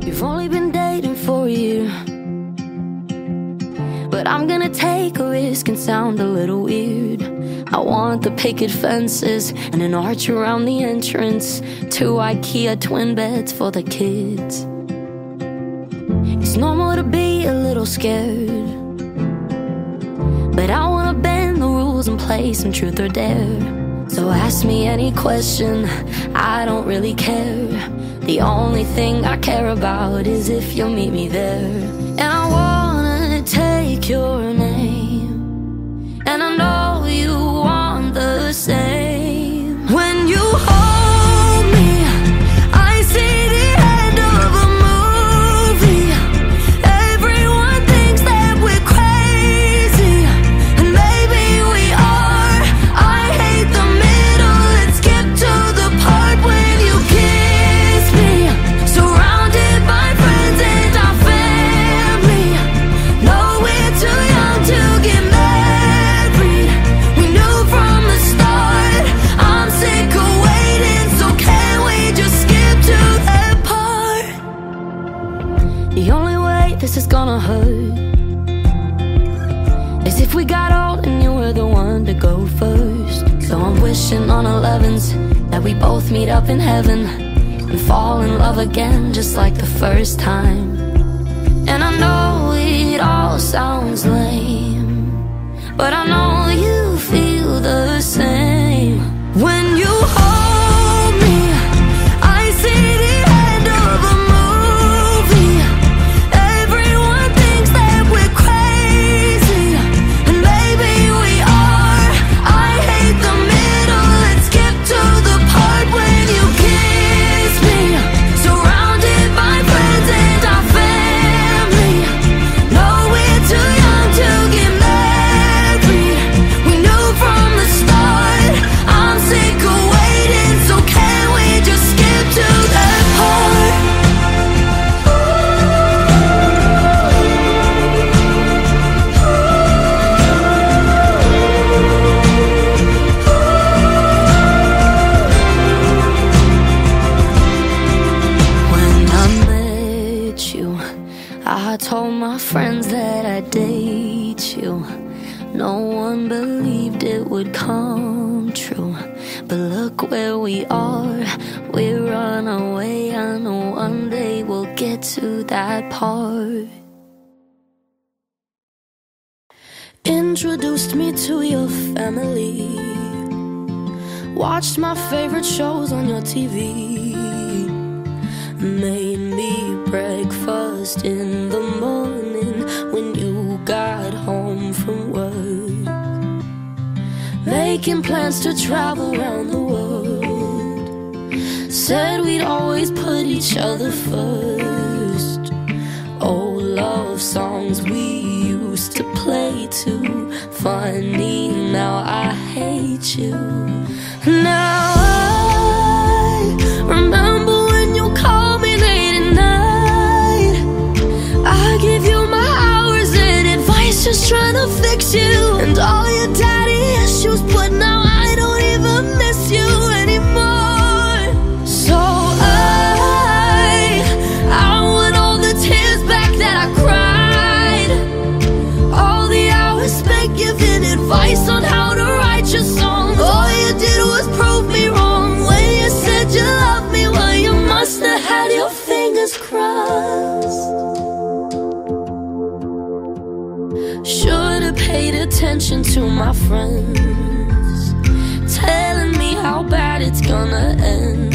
We've only been dating for a year, but I'm gonna take a risk and sound a little weird. I want the picket fences and an arch around the entrance, 2 IKEA twin beds for the kids. It's normal to be a little scared, but I wanna bend the rules and play some truth or dare. So ask me any question, I don't really care. The only thing I care about is if you'll meet me there. And I wanna take your name, and I know you want the same. When you hold me, I see the end of a movie. Everyone thinks that we're crazy, and maybe we are. I hate the middle, let's skip to the part when you kiss me. Surrounded by friends and our family. No, we're too young to get married. We knew from the start. I'm sick of waiting, so can we just skip to that part? The only way this is gonna hurt is if we got old and you were the one to go first. So I'm wishing on 11s that we both meet up in heaven and fall in love again just like the first time. And I know it all sounds lame, but I know you feel the same. When you hold me, I see the end of a movie. Everyone thinks that we're crazy, and maybe we are. I hate the middle, let's skip to the part when you kiss me. Surrounded by friends and our family. No, we're too young to get married. We knew from the start. I'm sick of waiting, so can we just skip to that part? When I met you, I told my friends that I'd date you. No one believed it would come true, but look where we are. We're on our way. I know one day we'll get to that part. Introduced me to your family, watched my favorite shows on your TV, made me breakfast in the morning when you got home from work, making plans to travel around the world. Said we'd always put each other first. Old love songs we used to play too. Funny, now I hate you. Now I remember when you called me late at night. I give you my hours and advice, just trying to fix you and all your daddy issues, but now I don't even miss you anymore. So I want all the tears back that I cried, all the hours spent giving advice on how to write your songs. All you did was prove me wrong when you said you loved me. Well, you must have had your fingers crossed. Should've paid attention to my friends, telling me how bad it's gonna end.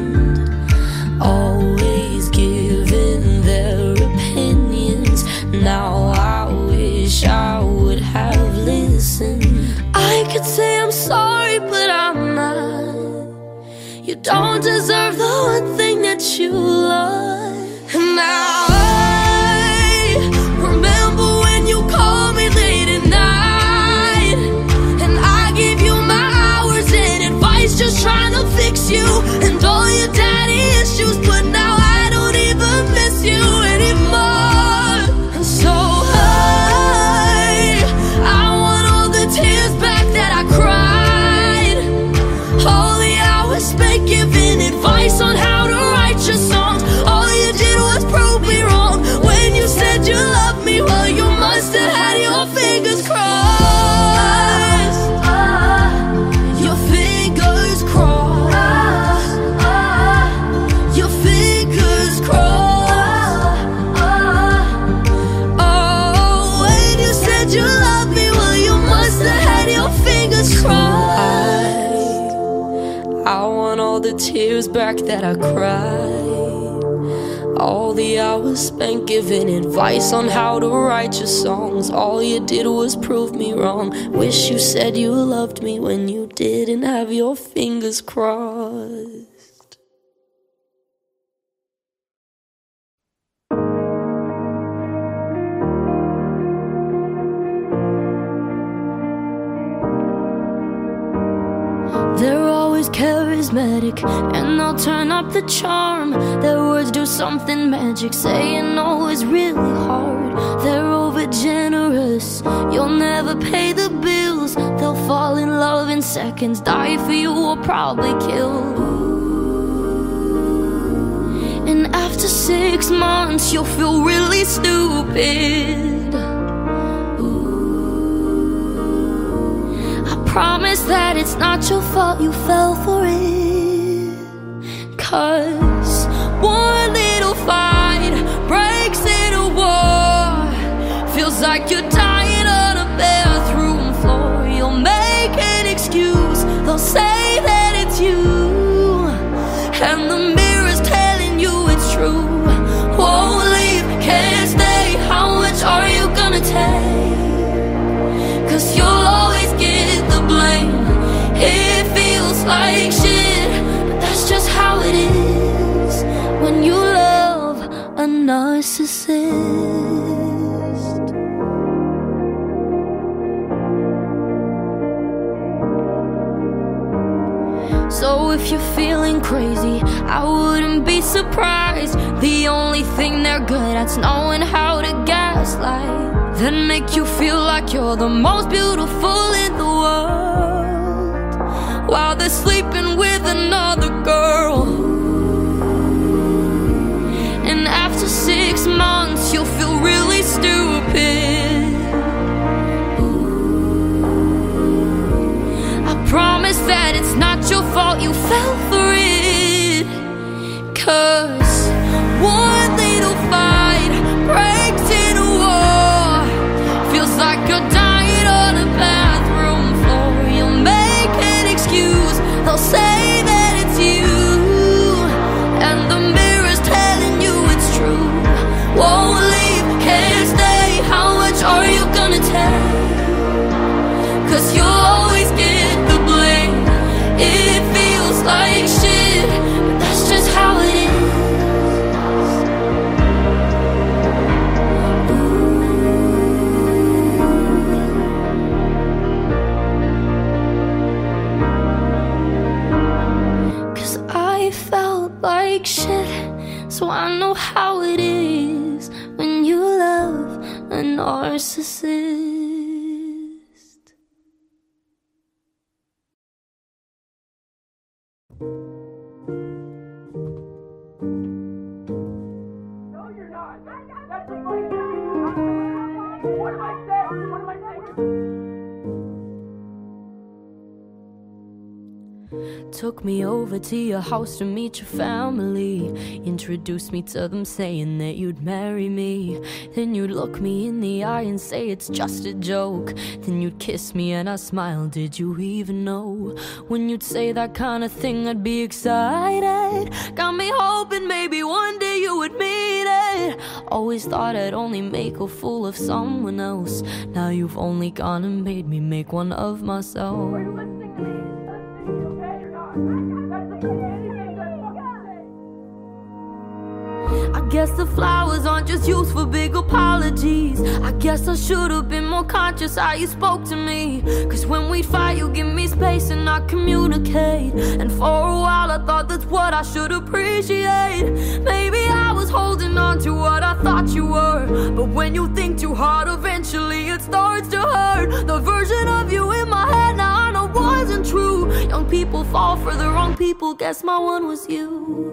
Always giving their opinions. Now I wish I would have listened. I could say I'm sorry, but I'm not. You don't deserve the one thing that you love. And now I remember when you called me late at night, and I gave you my hours and advice, just trying to fix you and all your daddy issues, but now I don't even miss you anymore. And so I want all the tears back that I cried, all the hours spent giving advice on how to write your songs. All you did was prove I want all the tears back that I cried, all the hours spent giving advice on how to write your songs. All you did was prove me wrong. Wish you said you loved me when you didn't have your fingers crossed. They're always charismatic, and they'll turn up the charm. Their words do something magic, saying no is really hard. They're over generous, you'll never pay the bills. They'll fall in love in seconds, die for you or probably kill. And after 6 months you'll feel really stupid. Promise that it's not your fault you fell for it. 'Cause one little fight breaks into war. Feels like you're dying on a bathroom floor. You'll make an excuse, they'll say that it's you, and the mirror's telling you it's true. Won't leave, can't stay, how much are you gonna take? 'Cause you'll always get the blame. It feels like shit, but that's just how it is when you love a narcissist. So if you're feeling crazy, I wouldn't be surprised. The only thing they're good at's knowing how to gaslight, then make you feel like you're the most beautiful in the world, while they're sleeping with another girl. And after 6 months you'll feel really stupid. I promise that it's not your fault you fell for it. 'Cause one little fight breaks into war. Feels like you're dying on a bathroom floor. You'll make an excuse, they'll say that it's you, and the mirror's telling you it's true. Won't leave, can't stay, how much are you gonna take? 'Cause you'll always get the blame. It feels like shit, but that's just how it is. Like shit, so I know how it is when you love a narcissist. No, you're not. That's the funny thing. What am I saying? What am I saying? Took me over to your house to meet your family. Introduced me to them saying that you'd marry me. Then you'd look me in the eye and say it's just a joke. Then you'd kiss me and I smiled, did you even know? When you'd say that kind of thing I'd be excited. Got me hoping maybe one day you would meet it. Always thought I'd only make a fool of someone else. Now you've only gone and made me make one of myself. Are you listening to me? Okay or not? That's the thing. Anything that's fucking say. I guess the flowers aren't just used for big apologies. I guess I should have been more conscious how you spoke to me. 'Cause when we fight you give me space and I communicate. And for a while I thought that's what I should appreciate. Maybe I was holding on to what I thought you were, but when you think too hard eventually it starts to hurt. The version of you in my head now I know wasn't true. Young people fall for the wrong people, guess my one was you.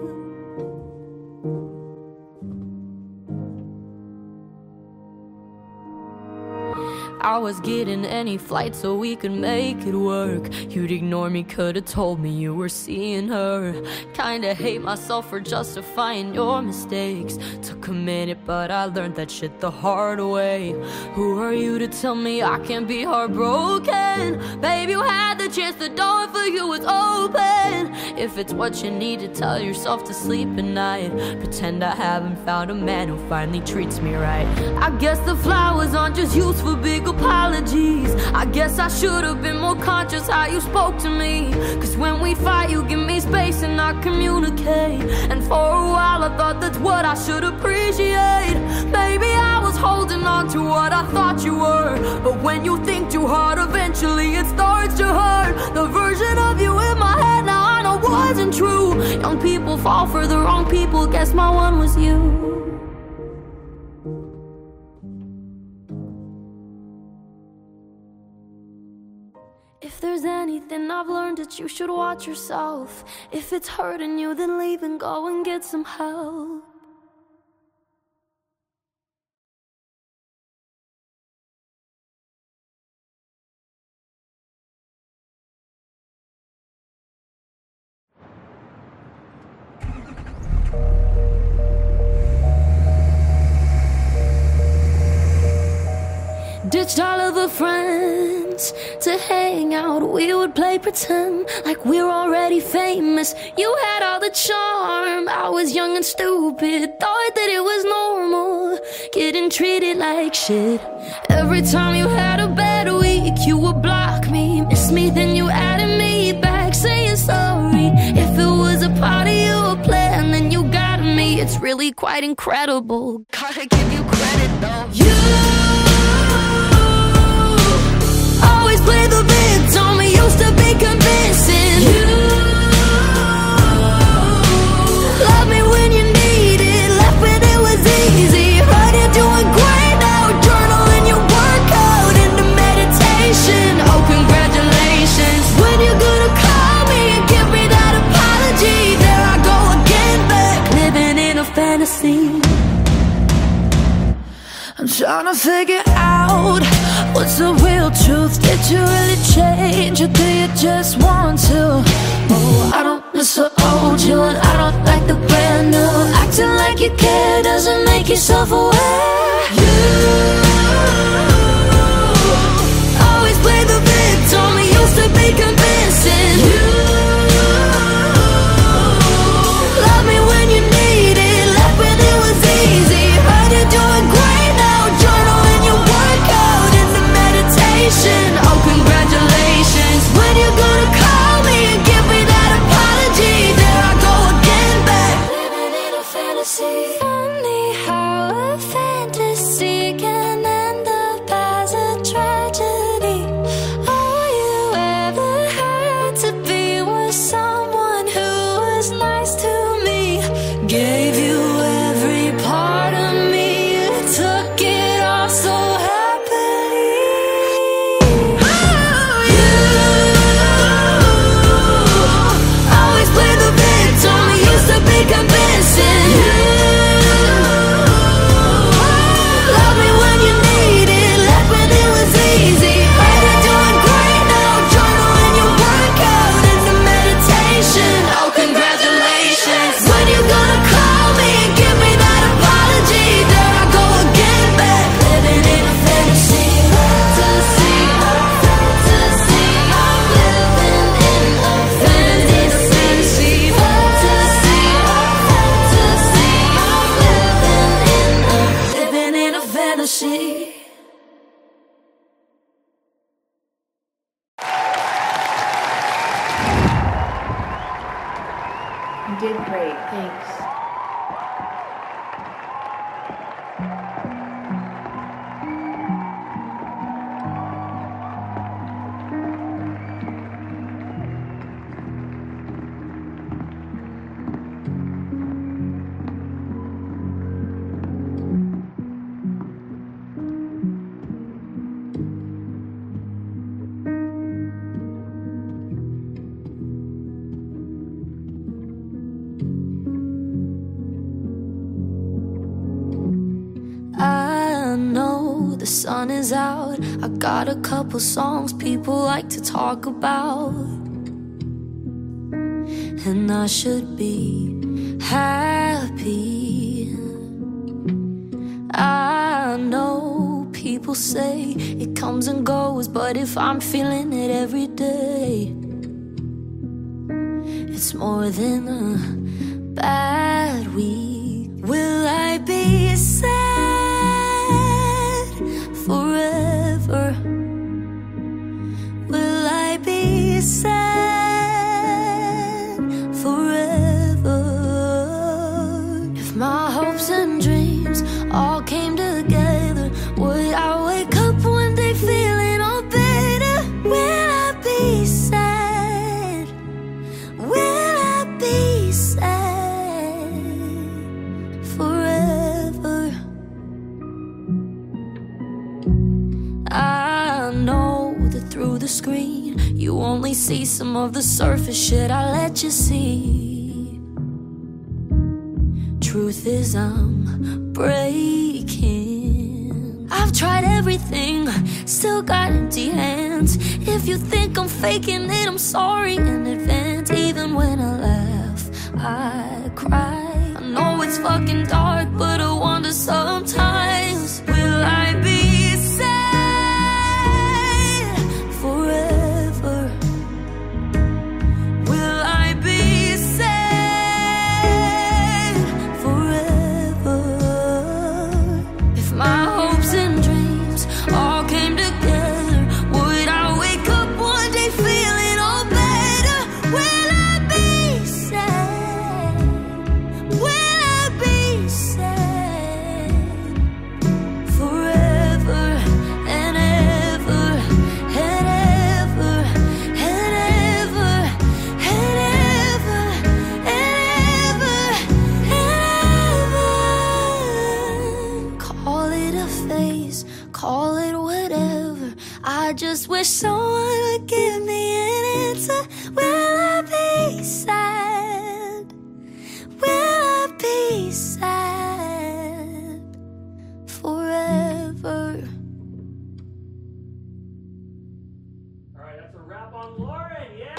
I was getting any flight so we could make it work. You'd ignore me, could've told me you were seeing her. Kinda hate myself for justifying your mistakes. Took a minute, but I learned that shit the hard way. Who are you to tell me I can't be heartbroken? Babe, you had the chance, the door for you was open. if it's what you need to tell yourself to sleep at night. Pretend I haven't found a man who finally treats me right. I guess the flowers aren't just used for big apologies. I guess I should have been more conscious how you spoke to me. Cause when we fight you give me space and I communicate. And for a while I thought that's what I should appreciate. Maybe I was holding on to what I thought you were, but when you think too hard eventually it starts to hurt. The version of you in my head now I know wasn't true. Young people fall for the wrong people, guess my one was you. If there's anything I've learned, that you should watch yourself. If it's hurting you, then leave and go and get some help. Ditched all of the friends to hang out. We would play pretend like we're already famous. You had all the charm, I was young and stupid. Thought that it was normal, getting treated like shit. Every time you had a bad week, you would block me. Miss me, then you added me back, saying sorry. If it was a part of your plan, then you got me. It's really quite incredible, gotta give you credit though. You always play the victim, it used to be convincing. You love me when you need it, left when it was easy. Heard you're doing great now, journaling your workout into meditation. Oh, congratulations. When you're gonna call me and give me that apology? There I go again, back living in a fantasy. I'm trying to figure out what's the real truth. Did you really change, or do you just want to? Oh, I don't miss the old you, and I don't like the brand new. Acting like you care doesn't make yourself aware. You always play the victim, it used to be convincing. You love me when you need it, left when it was easy. Heard you're doing great now, journaling your workout into meditation. Oh, congratulations. When you're gonna call me and give me that apology? There I go again, back living in a fantasy. Funny how a fantasy can end up as a tragedy. All you ever had to be was someone who was nice to me. Gave you every part of me, you took it all so happily. You always play the victim, it used to be convincing. You love me when you need it, left when it was easy. Heard you're doing great now, journaling your workout into meditation. Oh, congratulations. When you gonna call me and give me that apology? There I go again, back living in a fantasy. Fantasy, fantasy. I'm living in a fantasy. Fantasy, fantasy. I'm living in a fantasy. You did great. Thanks. I know the sun is out. I got a couple songs people like to talk about, and I should be happy. I know people say it comes and goes, but if I'm feeling it every day, it's more than a bad week. Will I be sad forever? Will I be sad forever? If my hopes and dreams all came together, would I wake up one day feeling all better? Will I be sad? Will I be sad forever? I know that through the screen you only see some of the surface shit I let you see. Truth is I'm breaking. I've tried everything, still got empty hands. If you think I'm faking it, I'm sorry in advance. Even when I laugh, I cry. I know it's fucking dark, but I wonder sometimes, will I be sad forever? Will I be sad forever? If my hopes and dreams all came together, would I wake up one day feeling all better? Will I be sad? Will I be sad forever and ever and ever and ever and ever and ever and ever? Call it a phase, call it whatever. I just wish someone would give me an answer. Will I be sad? Will I be sad forever? All right, that's a wrap on Lauren. Yeah.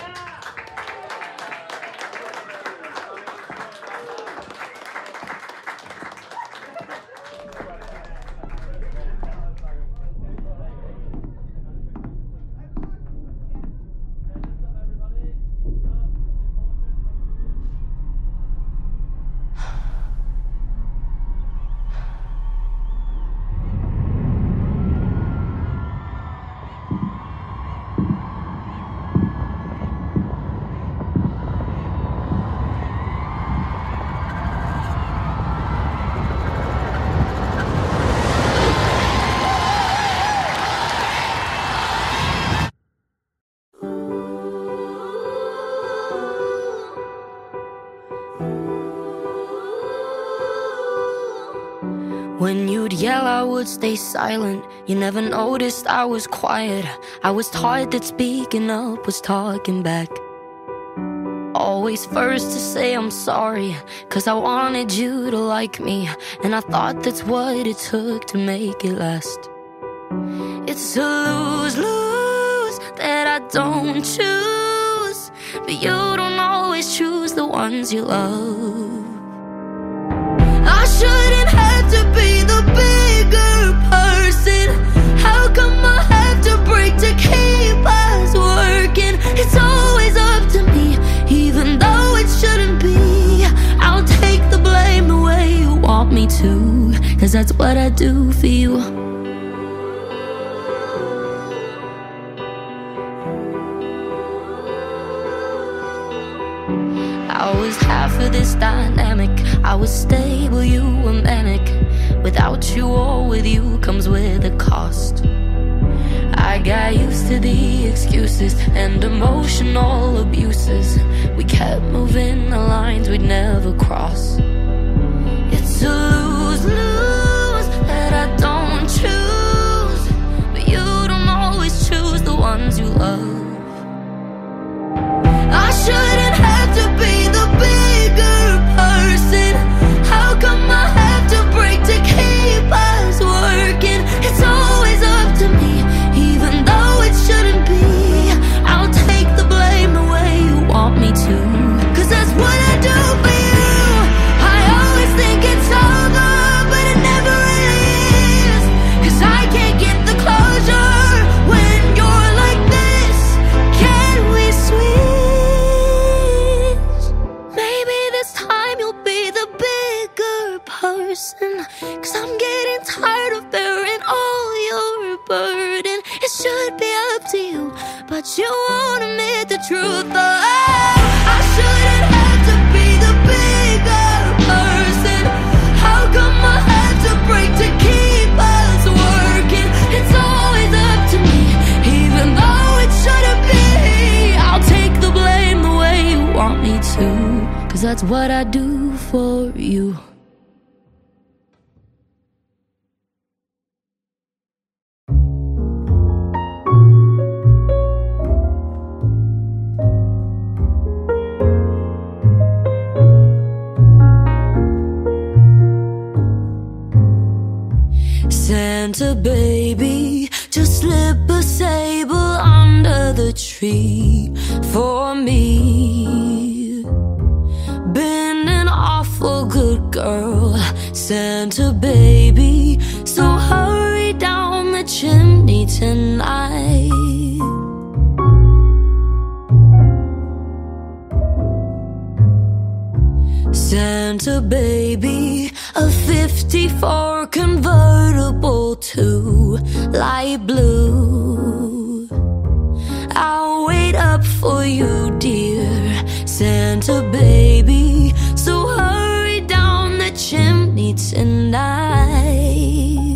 When you'd yell, I would stay silent. You never noticed I was quiet. I was taught that speaking up was talking back. Always first to say I'm sorry, 'cause I wanted you to like me, and I thought that's what it took to make it last. It's a lose-lose that I don't choose, but you don't always choose the ones you love. I shouldn't have to be the bigger person. How come I have to break to keep us working? It's always up to me, even though it shouldn't be. I'll take the blame the way you want me to, 'cause that's what I do for you. I was half of this dynamic. I was stable, you were manic. Without you or with you comes with a cost. I got used to the excuses and emotional abuses. We kept moving the lines we'd never cross. It's a lose-lose that I don't choose, but you don't always choose the ones you love. I shouldn't have to be the bigger person. How come I have to break to keep us working? It's always up to me, even though it shouldn't be. I'll take the blame the way you want me to, 'cause that's what I do for you. but you won't admit the truth. I shouldn't have to be the bigger person. How come I had to break to keep us working? It's always up to me, even though it shouldn't be. I'll take the blame the way you want me to, 'cause that's what I do for you. Santa baby, just slip a sable under the tree for me. Been an awful good girl, Santa baby, so hurry down the chimney tonight. Santa baby, a 54 convertible to light blue. I'll wait up for you, dear Santa baby, so hurry down the chimney tonight.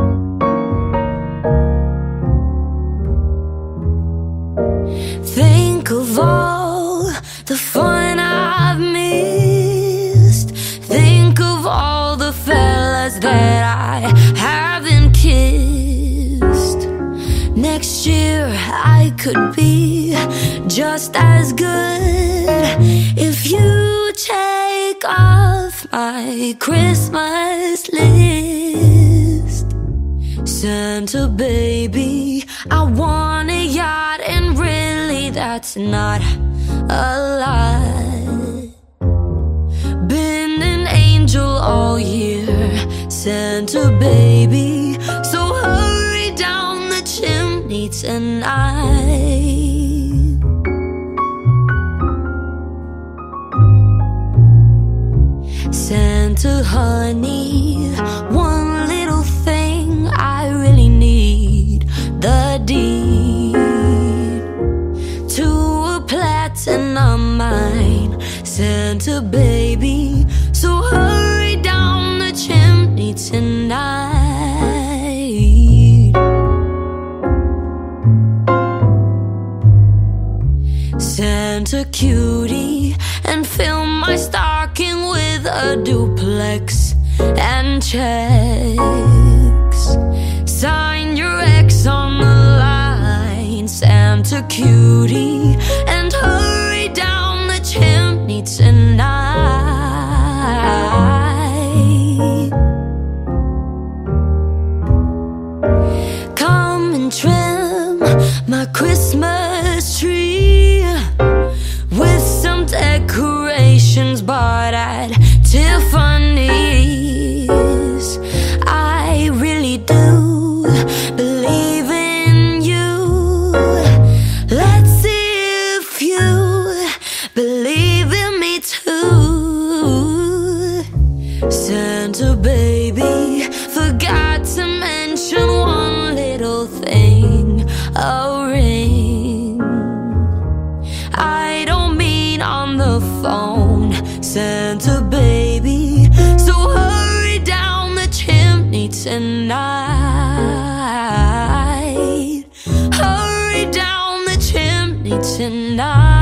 Think of all the fun I've missed. Think of all the fellas that I haven't kissed. Next year I could be just as good if you take off my Christmas list. Santa baby, I want a yacht, and really that's not a lie. Been an angel all year, Santa baby, so hurry down the chimney tonight. Santa honey, one little thing I really need, the deed to a platinum mine, Santa baby, so hurry down the chimney tonight. Santa cutie, and fill my stocking with a duplex and checks. Sign your ex on the line, Santa cutie, and hurry down the chimney tonight. Come and trim my Christmas tree with some decorations bought at Tiffany's. I really do believe in you. Let's see if you believe in me too. Santa baby, forgot to mention one little thing, a ring. I don't mean on the phone, Santa baby, so hurry down the chimney tonight. Hurry down the chimney tonight.